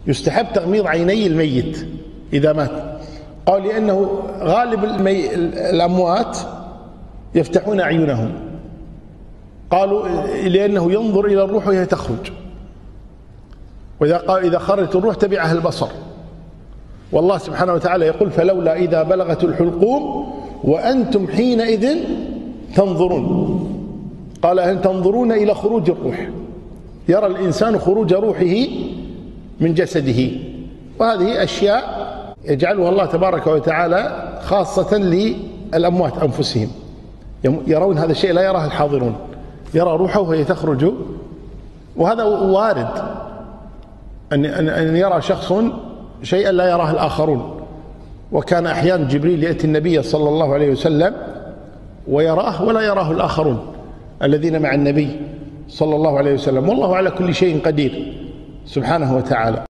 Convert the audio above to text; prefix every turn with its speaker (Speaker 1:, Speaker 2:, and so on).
Speaker 1: يستحب تغميض عيني الميت إذا مات. قال لأنه غالب الأموات يفتحون أعينهم، قالوا لأنه ينظر إلى الروح وهي تخرج، وإذا خرجت الروح تبعها البصر. والله سبحانه وتعالى يقول: فلولا إذا بلغت الحلقوم وأنتم حينئذ تنظرون. قال: هل تنظرون إلى خروج الروح؟ يرى الإنسان خروج روحه من جسده. وهذه أشياء يجعلها الله تبارك وتعالى خاصة للأموات أنفسهم، يرون هذا الشيء لا يراه الحاضرون، يرى روحه وهي تخرج. وهذا وارد أن يرى شخص شيئا لا يراه الآخرون. وكان أحيانا جبريل يأتي النبي صلى الله عليه وسلم ويراه ولا يراه الآخرون الذين مع النبي صلى الله عليه وسلم. والله على كل شيء قدير سبحانه وتعالى.